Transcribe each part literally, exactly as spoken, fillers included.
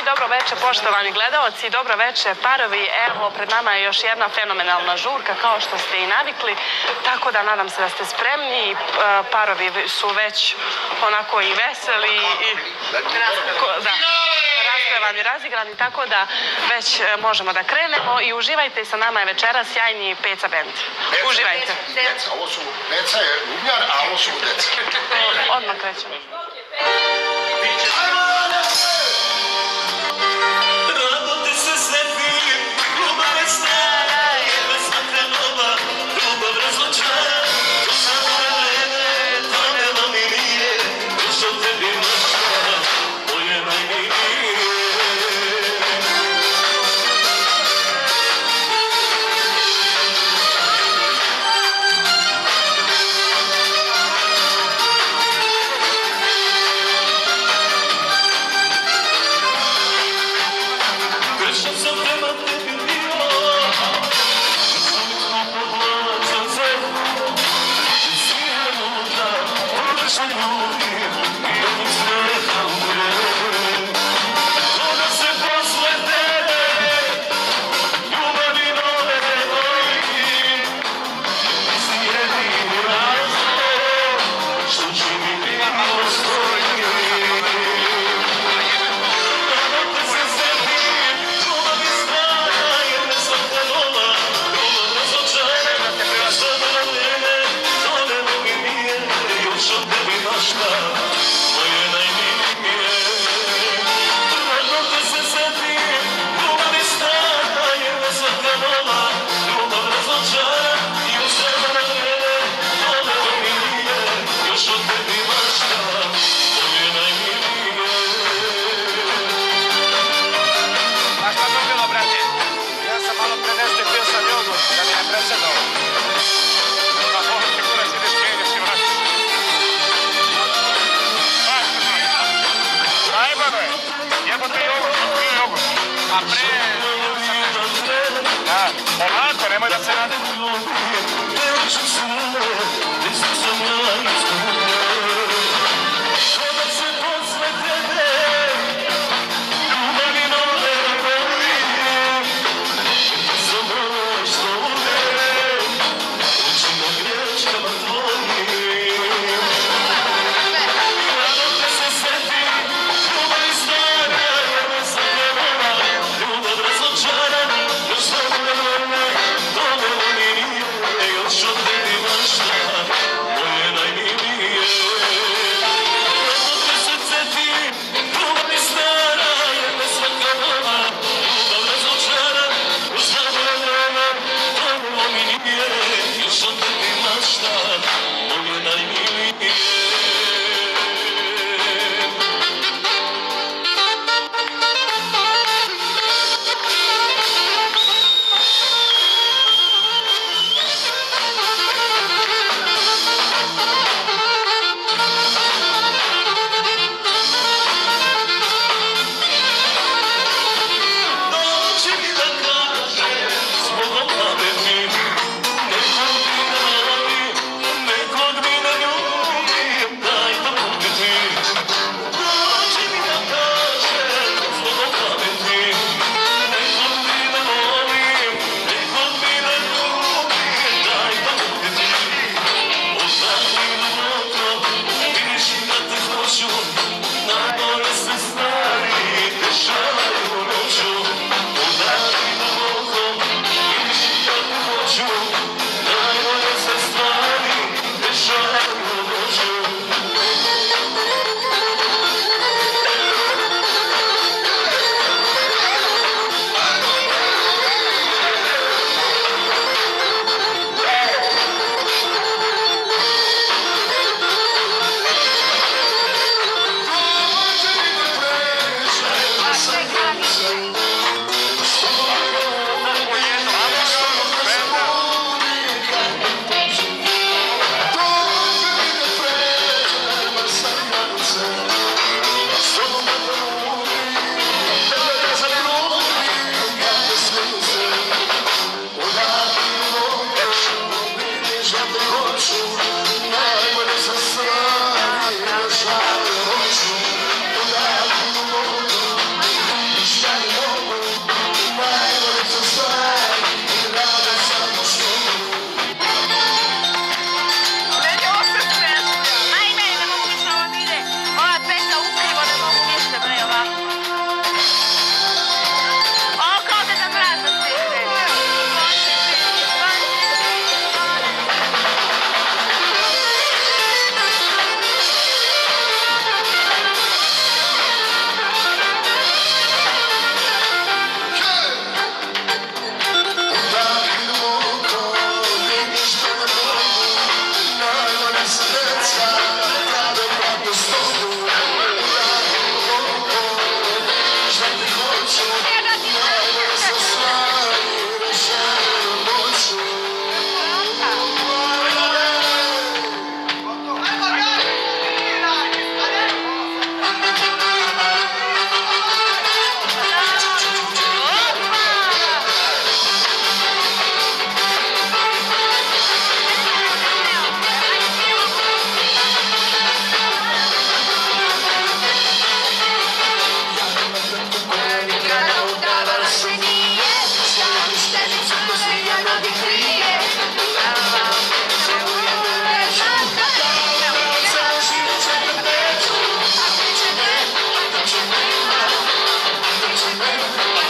dobro veče, poštovani gledaoci, dobro veče parovi. Evo, pred nama je još jedna fenomenalna žurka, kao što ste i navikli, tako da nadam se da ste spremni. Parovi su već onako i veseli i raspevani, razigrani, tako da već možemo da krenemo i uživajte. Sa nama je večera sjajni Peca bend. Uživajte. Deca, ovo su, Peca je bubnjar, a ovo su deca. Odmah krećemo. Ovako, nemoj da se radi. Should be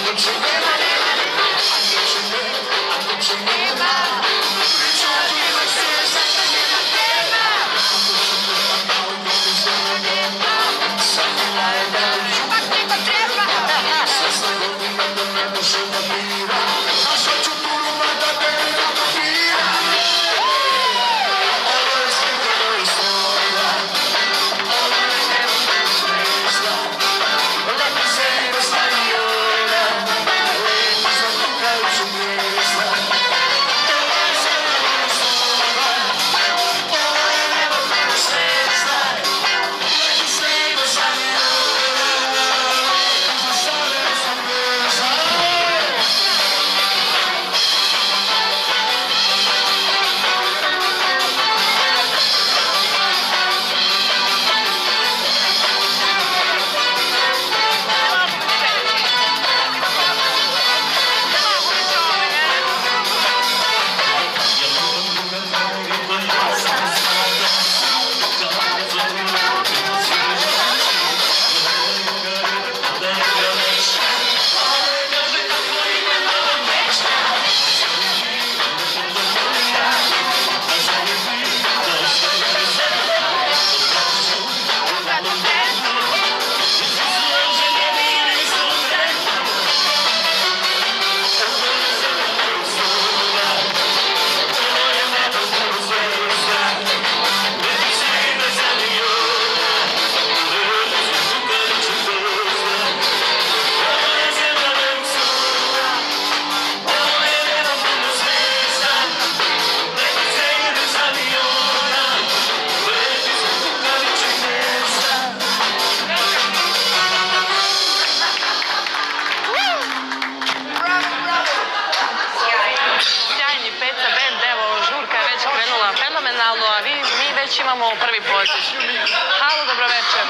Imamo prvi poziv. Halo, dobroveče.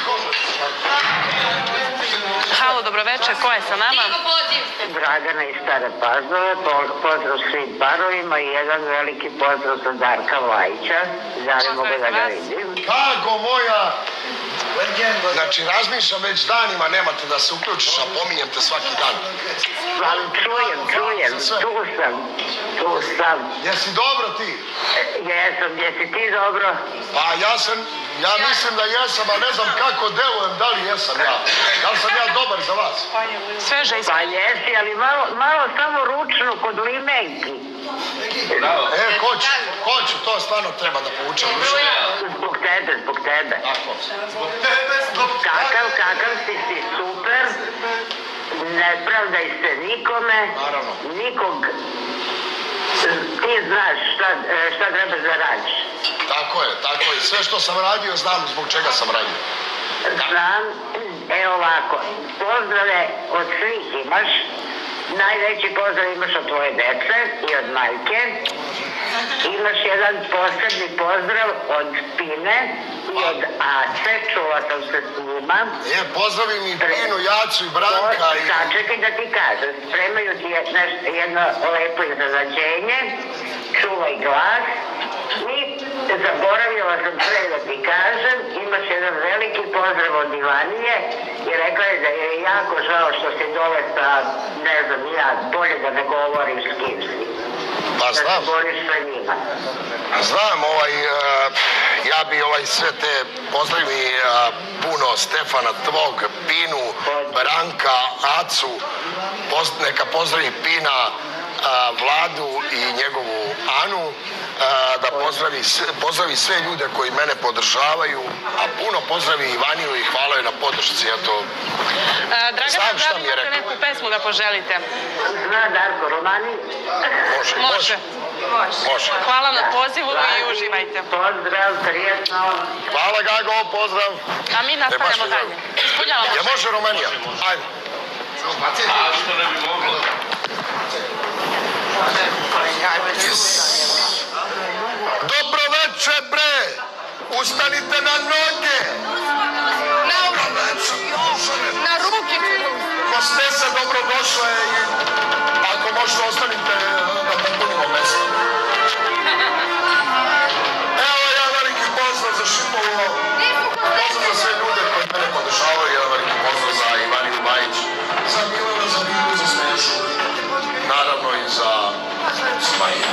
Halo, dobroveče. Ko je sa nama? Dragana iz Stare Pazove, pozdrav svim parovima i jedan veliki pozdrav za Darka Vlajića. Da li mogu da ga vidim? Kako moja? Znači, razmišljam već danima, nemate da se uključiš, a pominjem te svaki dan. Ali čujem, čujem, tu sam, tu sam. Jesi dobro ti? Jesam, jesi ti dobro? Pa ja sam, ja mislim da jesam, a ne znam kako delujem, da li jesam ja. Da li sam ja dobar za vas? Sveže ispod. Pa jesi, ali malo, malo samo ručno kod limenki. E, hoću, hoću, to stvarno treba da povučem ručno. Zbog tebe, zbog tebe. Tako. Zbog tebe, zbog tebe. Kakav, kakav si si super. Ne pravdaj se nikome. Naravno. Nikog. Ti znaš šta, šta treba da radiš. Tako je, tako je. Sve što sam radio, znam zbog čega sam radio. Znam, evo ovako, pozdrave od svih imaš. Najveći pozdrav imaš od tvoje dece i od majke. Imaš jedan posebni pozdrav od Pine i od Ace, čula sam se s njima. E, pozdravim i Pinu, Jacu i Branka i... Sačekaj da ti kažem, spremaju ti jedno lepo iznenađenje, čuvaj glas i zaboravila sam sve da ti kažem, imaš jedan veliki pozdrav od Ivanije i rekla je da je jako žao što si dole sa, ne znam, ja, bolje da ne govoriš s kim si. Pa znam. Da se boriš sa njima. Znam, ovaj, ja bi ovaj sve te pozdravim puno Stefana, tvog, Pinu, Branka, Acu, neka pozdravi Pina, Vladu i njegovu Anu, da pozdravi, pozdravi sve ljude koji mene podržavaju, a puno pozdravi Ivaniju i hvala joj na podršci. Eto, Dragana, da li imate neku pesmu da poželite? Zna Darko, Romani? Može, može. Može. Hvala na pozivu i uživajte. Pozdrav, prijetno. Hvala Gago, pozdrav. A mi nastavljamo dalje. Ispunjavamo. Ja može Romanija? Ajde. A što ne bi moglo? Dobro večer, bre! Ustanite na noge! Na ruke! Hostesa, dobrodošle i ako možete ostanite da popunimo mesto. Evo ja veliki pozdrav za Šipovo, pozdrav za sve ljude koji mene podržavaju, jedan veliki pozdrav za Ivaniju Majić, za Milana, za Bilu, broj za Smaja.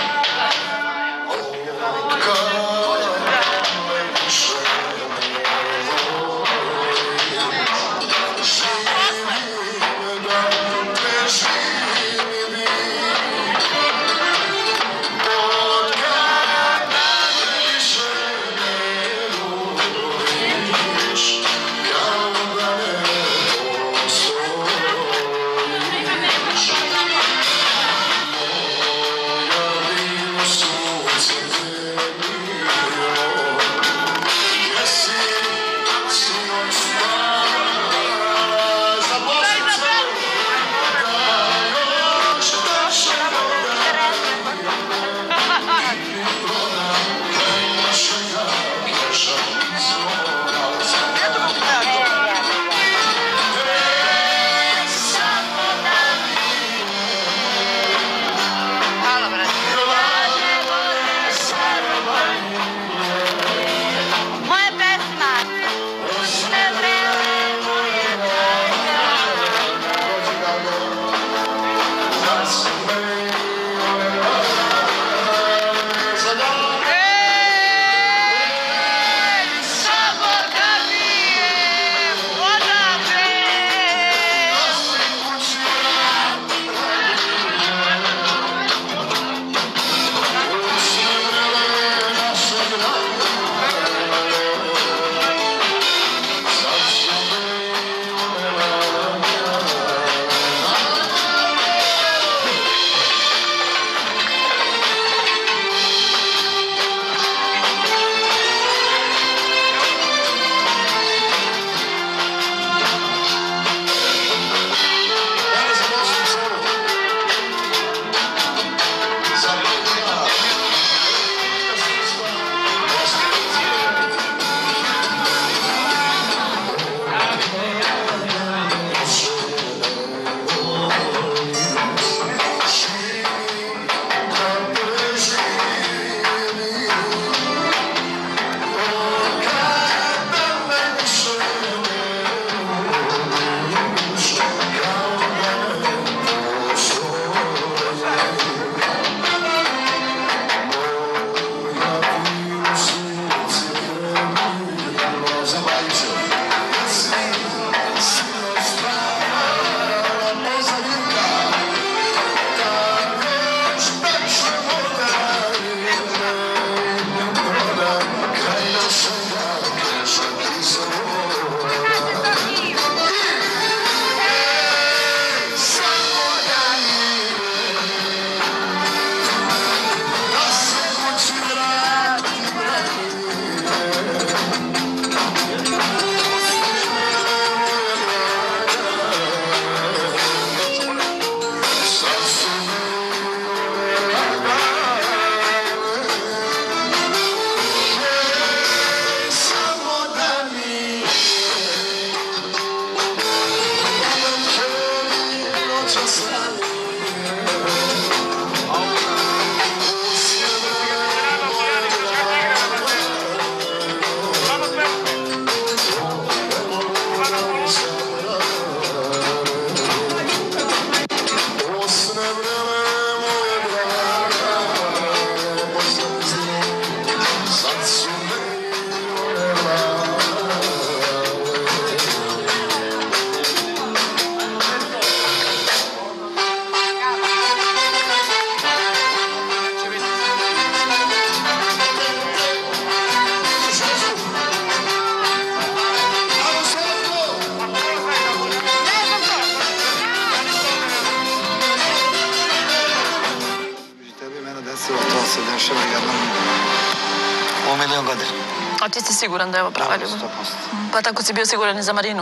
milion godina. A ti si siguran da je ovo prava ljubav? sto posto. Pa tako si bio siguran i za Marinu?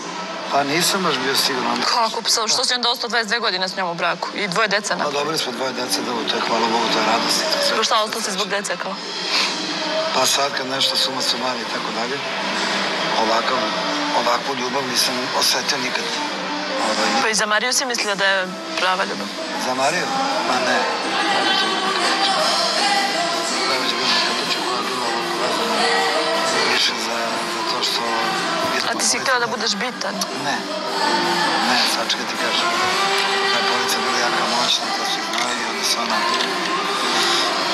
Pa nisam baš bio siguran. Kako? Pa što si onda ostao dvadeset dve godine s njom u braku? I dvoje dece na? Pa dobili smo dvoje dece, da to je hvala Bogu, to je radost. Pa šta, ostao si zbog dece kao? Pa sad kad nešto suma sumari i tako dalje, ovakav, ovakvu ljubav nisam osetio nikad. Ovaj, pa i za Mariju si mislila da je prava ljubav? Za Mariju? Ma ne. Da je već bilo nekatoču koja je bila ovako vezana. Više za, za to što... A ti si htjela da budeš bitan? Ne. Ne, sad ću ga ti kažem. Da je policija bila jaka moćna, da su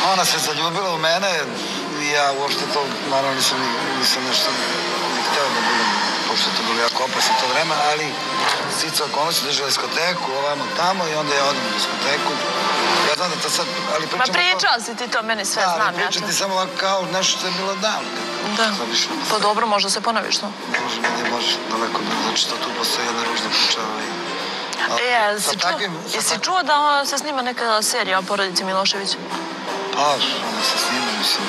ona se zaljubila u mene i ja uopšte to, naravno nisam, nisam nešto ni hteo da budem, pošto je to bilo jako opasno to vreme, ali stice okolnosti držala diskoteku, ovamo tamo i onda ja odem u diskoteku. Ja znam da to sad, ali pričamo... Ma pričao si ti to, meni sve da, znam. Da, ali pričam ti samo ovako kao nešto što je bilo davno. Da, pa dobro, možda se ponoviš, no? Može, ne može, daleko da, znači to tu postoji jedna ružna priča. E, jesi čuo da se snima neka serija o porodici Milošević? Pa, ona se snima, mislim.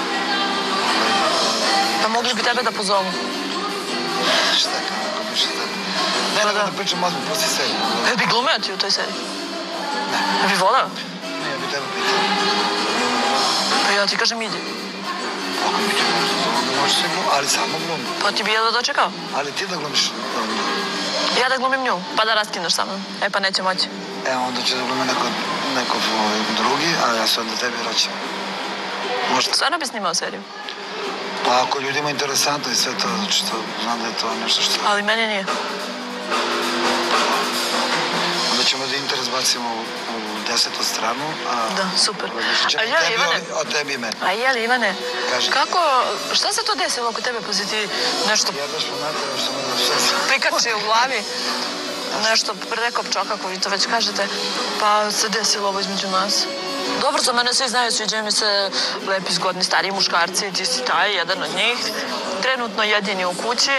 Pa mogli bi tebe da pozovu? Šta kako bi šta? Ne, nego da pričam odmah posle serije. E, bi glumio ti u toj seriji? Ne. E, bi volao? Ne, ja bi tebe pitao. Pa ja ti kažem, idi. Ako mi ti možda zovem, možeš se glumiti, ali samo glumi. Pa ti bi jedno dočekao? Ali ti da glumiš. Ja da glumim nju, pa da raskineš sa mnom. E, pa neće moći. E, onda će da glumi neko, neko drugi, a ja se onda tebi vraćam. Možda. Stvarno bi snimao seriju? Pa ako ljudima je interesantno i sve to, znači to, znam da je to nešto što... Ali meni nije. Onda ćemo da interes bacimo u, u desetu stranu, a... Da, super. A jeli, Ivane? O tebi i meni. A jeli, Ivane? Kaži. Kako, šta se to desilo oko tebe, pa si ti nešto... Jedeš po materu što me da sve... Prikači u glavi, nešto prekopčao, kako vi to već kažete, pa se desilo ovo između nas. Dobro, za mene svi znaju, sviđaju mi se lepi, zgodni, stariji muškarci, ti si taj, jedan od njih. Trenutno jedini u kući.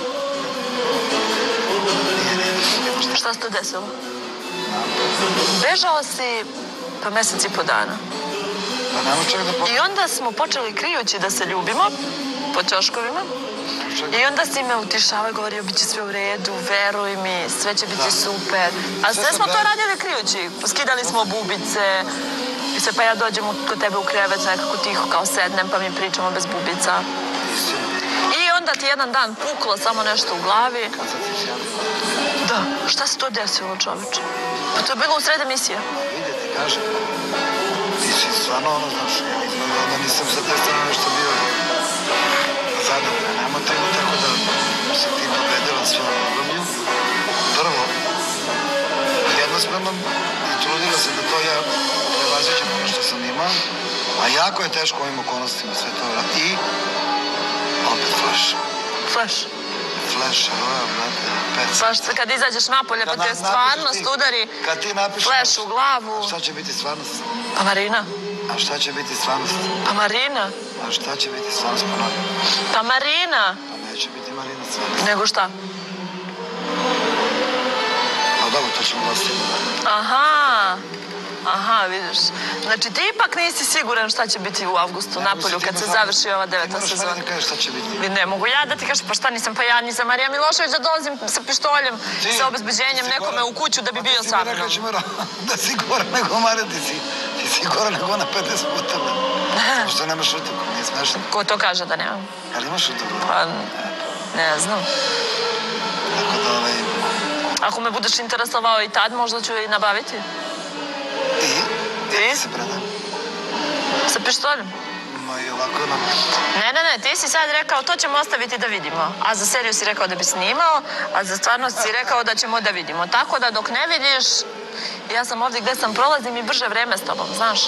Šta se to desilo? Bežao si pa mesec i po dana. Pa nema čak da... Po... I onda smo počeli krijući da se ljubimo po ćoškovima. I onda si me utišavao i govorio, bit će sve u redu, veruj mi, sve će biti super. A sve smo to radili krijući. Skidali smo bubice. I sve pa ja dođem kod tebe u krevet, nekako tiho kao sednem, pa mi pričamo bez bubica. I onda ti jedan dan puklo samo nešto u glavi. Da, šta se to desilo, čoveče? Pa to je bilo u sred emisije. Vidi ti, kažem. Ti si stvarno ono, znaš, onda nisam sa te strane nešto bio zadobren. Nemo te ima tako da se ti pobedila svojom ljubavlju. Prvo, jednosmerno i trudila se da to ja prevaziđem ono što sam imao, a jako je teško ovim okolnostima sve to vrati. I opet flash. Flash? Flash, roja, brate, pet. Flash, kad izađeš napolje, pa te stvarnost udari flash u glavu. A šta će biti stvarnost? Pa Marina. A šta će biti stvarnost? Pa Marina. A šta će biti stvarnost po nama? Pa Marina. Pa neće biti Marina stvarnost. Nego šta? A dobro, to ćemo ostaviti. Aha. Aha, vidiš. Znači ti ipak nisi siguran šta će biti u avgustu napolju kad se završi ova deveta sezona. Ti moraš meni da kažeš šta će biti. Ne mogu ja da ti kažem, pa šta nisam, pa ja nisam Marija Milošević da dolazim sa pištoljem, sa obezbeđenjem nekome u kuću da bi bio sa mnom. Ti si mi rekao da si gora nego Marija, ti si, ti si gora nego ona pedeset puta. Samo što nemaš utoku, nije smešno. Ko to kaže da nemam? Ali imaš utoku? Pa, ne znam. Tako da ovaj... Ako me budeš interesovao i tad, možda ću i nabaviti. Ti? Ti? Se predam. Sa pištoljem? Ma i ovako nam... Ne, ne, ne, ti si sad rekao to ćemo ostaviti da vidimo. A za seriju si rekao da bi snimao, a za stvarnost si rekao da ćemo da vidimo. Tako da dok ne vidiš, ja sam ovdje gde sam prolazim i brže vreme s tobom, znaš?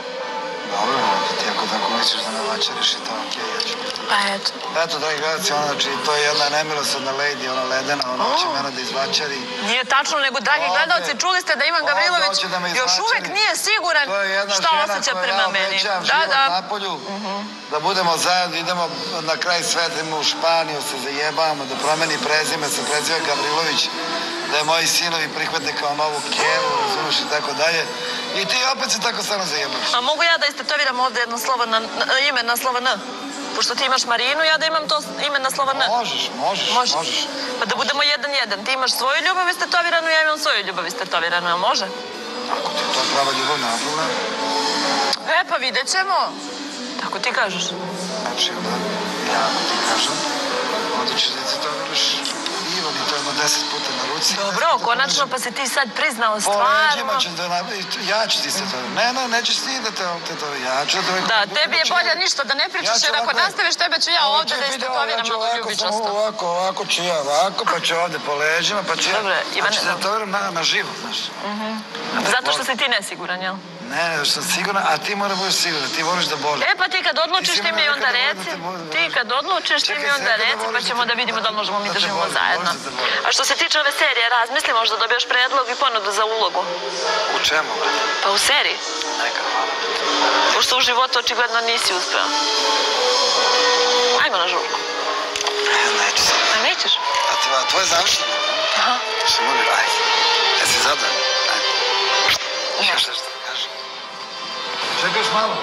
Dobro, ti ako tako misliš da me vačariš i to, okej, ja ću biti. Pa eto. Eto, dragi gledalci, ona, znači, to je jedna nemilosrdna lady, ona ledena, ona hoće mene da izvačari. Nije tačno, nego, dragi gledalci, čuli ste da Ivan Gavrilović još uvek nije siguran šta osjeća prema meni. To je jedna žena koja obeća život napolju, da budemo zajedno, idemo na kraj sveta, idemo u Španiju, se zajebavamo, da promeni prezime, se preziva Gavrilović, da je moji sinovi prihvate kao novu kevu, razumiješ i tako dalje. I ti opet se tako stvarno zajebavaš. A mogu ja da istetoviram ovde jedno slovo na, na, ime na slovo N? Pošto ti imaš Marinu, ja da imam to ime na slovo N. Možeš, možeš, može. možeš. Pa da budemo jedan jedan. Ti imaš svoju ljubav istetoviranu, ja imam svoju ljubav istetoviranu, a može? Ako ti je to prava ljubav, nema problema. E, pa vidjet ćemo. Tako ti kažeš. Znači, onda ja ti kažem, onda ćeš da istetoviraš Ivan i to jedno deset puta na ruci. Dobro, konačno pa si ti sad priznao Po stvarno. leđima ćeš da napraviti, ja ću ti istetovirati. Ne, ne, nećeš ti da te istetovirati, ja ću da... Da, tebi je bolje ništa da ne pričaš, jer ako nastaviš, tebe ću ja ovde da istetoviram malo ljubičasto. Ovako, ovako ću ja, ovako, pa ću ovde po leđima, pa ću ja... Dobro, Ivane... A ću istetoviram na živo, znaš. Zato što si ti nesiguran, jel? Ne, još sam siguran, a ti mora budeš siguran, ti voliš da boli. E, pa ti kad odlučiš, ti mi onda reci. Ti kad odlučiš, ti mi onda reci, pa ćemo da vidimo da li možemo mi da živimo zajedno. A što se tiče ove serije, razmisli možda dobiješ predlog i ponudu za ulogu. U čemu? Pa u seriji. Neka, hvala. Pošto u životu očigledno nisi uspeo. Ajmo na žurku. Neću se. A nećeš? A tvoje završeno? Aha. Što mogu, ajde. Jesi zadovoljno? Ajde. Još nešto da kažem. Čekaj još malo.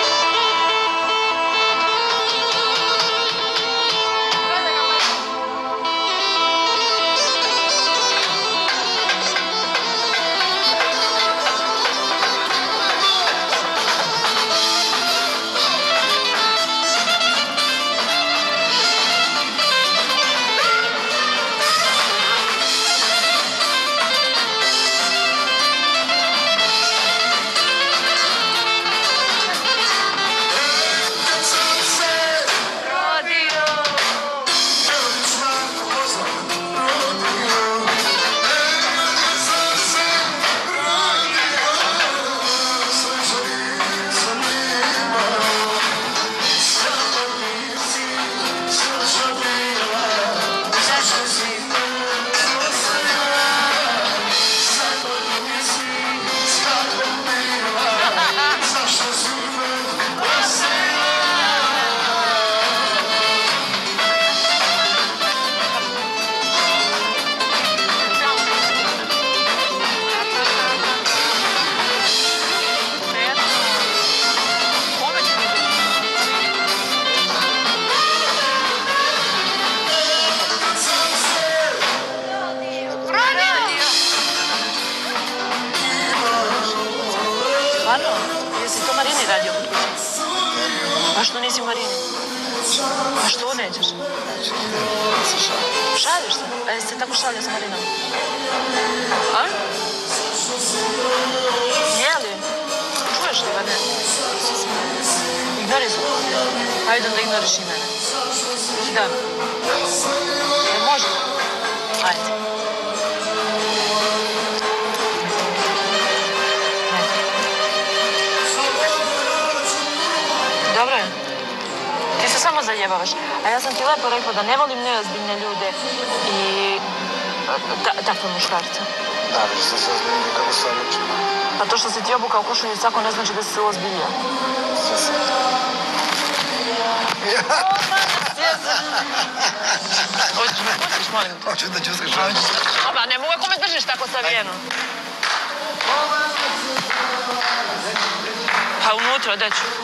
A što nisi u Marini? A što nećeš? Šališ se? A jesi se tako šalio sa Marinom? A? Je li? Čuješ li ga ne? Ignoriš me. Ajde onda ignoriš i mene. Da. Jel može? Ajde. Dobro je. Ti se samo zajebavaš. A ja sam ti lepo rekla da ne volim neozbiljne ljude i takve muškarce. Da, već sam se ozbiljniji kako se odlučio. Pa to što si ti obukao košulju sako ne znači da si se ozbiljio. Sve sam. Hoćeš me pustiš, molim te? Hoću da ćuskaš ženu. Pa ne mogu ako me držiš tako savijeno. Pa unutra, gde ću?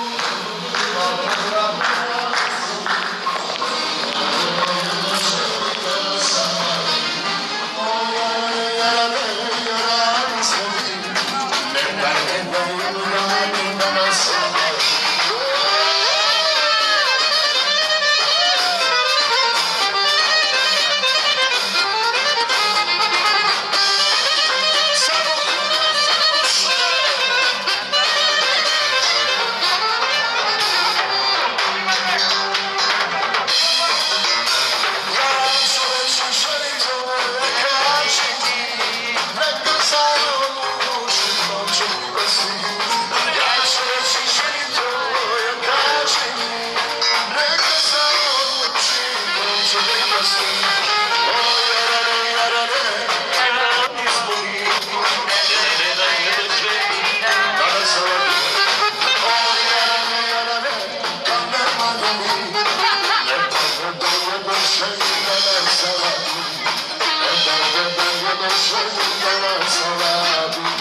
Saladu